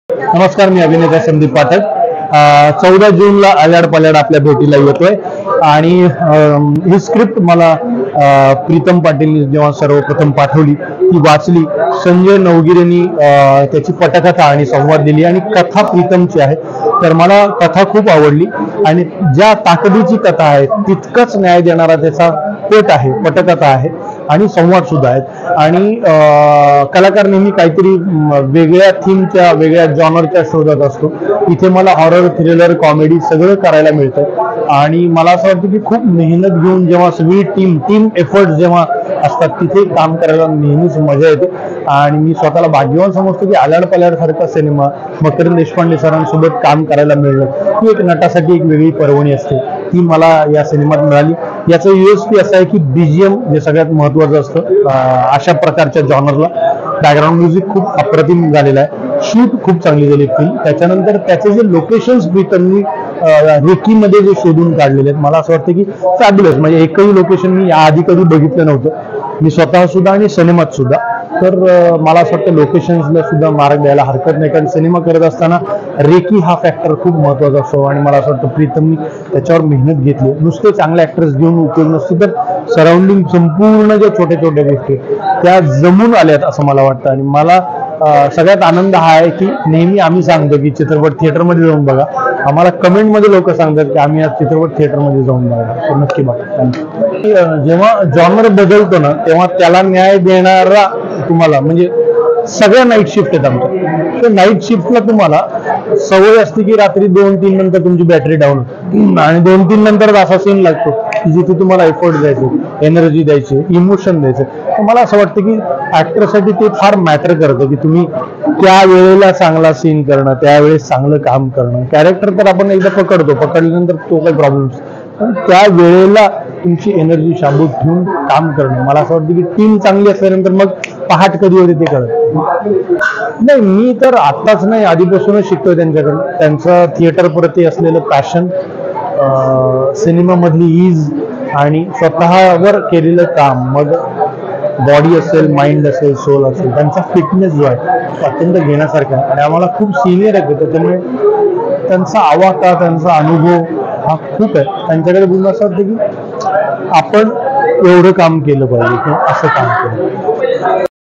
नमस्कार, मी अभिनेता संदीप पाठक। 14 जूनला आल्याड पल्याड आपल्या भेटीला येतोय आणि ही स्क्रिप्ट मला प्रीतम पाटीलनी जेव्हा सर्वप्रथम पाठवली ती वाचली। संजय नवगिरेंनी त्याची पटकथा आणि संवाद दिली आणि कथा प्रीतमची आहे, तर मला कथा खूप आवडली आणि ज्या ताकदीची कथा आहे तितकंच न्याय देणारा त्याचा पट आहे, पटकथा आहे आणि संवाद सुद्धा आहेत। आणि कलाकार नेहमी काहीतरी वेगळ्या थीमच्या वेगळ्या जॉनरच्या शोधात असतो। इथे मला हॉरर, थ्रिलर, कॉमेडी सगळं करायला मिळतं आणि मला असं वाटतं की खूप मेहनत घेऊन जेव्हा सगळी टीम एफर्ट जेव्हा असतात तिथे काम करायला नेहमीच मजा येते आणि मी स्वतःला भाग्यवान समजतो की आल्याड पल्याड सारखा सिनेमा मकरंद देशपांडे सरांसोबत काम करायला मिळणं ही एक नटासाठी एक वेगळी पर्वणी असते, ती मला या सिनेमात मिळाली। याचं USP असं आहे की BGM जे सगळ्यात महत्त्वाचं असतं अशा प्रकारच्या जॉनरला। बॅकग्राऊंड म्युझिक खूप अप्रतिम झालेलं आहे, शूट खूप चांगली झाली फिल्म। त्याच्यानंतर त्याचे जे लोकेशन्स प्रीतमनी रेकीमध्ये जे शोधून काढलेले आहेत मला असं वाटतं की फॅब्युलस, म्हणजे एकही लोकेशन मी याआधी कधी बघितलं नव्हतं मी स्वतः सुद्धा आणि सिनेमात सुद्धा। तर मला असं वाटतं लोकेशन्सला सुद्धा मार्क द्यायला हरकत नाही, कारण सिनेमा करत असताना रेकी हा फॅक्टर खूप महत्त्वाचा असतो आणि मला असं वाटतं प्रीतमनी त्याच्यावर मेहनत घेतली। नुसते चांगले ॲक्टर्स घेऊन उपयोग नसतो, तर सराउंडिंग संपूर्ण ज्या छोट्या छोट्या गोष्टी त्या जमून आल्यात असं मला वाटतं। आणि मला सगळ्यात आनंद हा आहे की नेहमी आम्ही सांगतो की चित्रपट थिएटरमध्ये जाऊन बघा, आम्हाला कमेंटमध्ये लोक सांगतात की आम्ही आज चित्रपट थिएटरमध्ये जाऊन बघा, तर नक्की बघा। जेव्हा जॉनर बदलतो ना तेव्हा त्याला न्याय देणारा तुम्हाला म्हणजे सगळ्या नाईट शिफ्ट आहेत आमच्या, तर नाईट शिफ्टला तुम्हाला सवय असते की रात्री 2-3 नंतर तुमची बॅटरी डाऊन आणि 2-3 नंतर असा सीन लागतो की जिथे तुम्हाला एफर्ट द्यायचे, एनर्जी द्यायची, इमोशन द्यायचे। तर मला असं वाटतं की ऍक्टरसाठी ते फार मॅटर करतं की तुम्ही त्या वेळेला चांगला सीन करणं, त्यावेळेस चांगलं काम करणं। कॅरेक्टर तर आपण एकदा पकडल्यानंतर तो काही प्रॉब्लेम, पण त्या वेळेला तुमची एनर्जी शाबूत ठेवून काम करणं। मला असं वाटतं की टीम चांगली असल्यानंतर मग पहाट कधी होते ते कळत नाही। मी तर आत्ताच नाही, आधीपासूनच शिकतोय त्यांच्याकडून, त्यांचं थिएटर प्रती असलेलं पॅशन, सिनेमामधली ईज आणि स्वतःवर केलेलं काम, मग बॉडी असेल, माइंड असेल, सोल असेल, त्यांचा फिटनेस जो आहे तो अत्यंत घेण्यासारखा आहे आणि आम्हाला खूप सिनियर आहे, त्याच्यामुळे त्यांचा आवाका, त्यांचा अनुभव हा खूप आहे। त्यांच्याकडे बोलणं असं वाटतं की आपण एवढं काम केलं पाहिजे किंवा असं काम केलं।